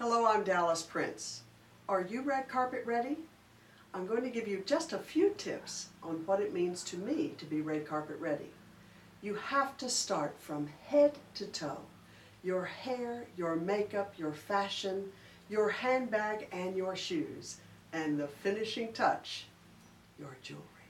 Hello, I'm Dallas Prince. Are you red carpet ready? I'm going to give you just a few tips on what it means to me to be red carpet ready. You have to start from head to toe. Your hair, your makeup, your fashion, your handbag, and your shoes. And the finishing touch, your jewelry.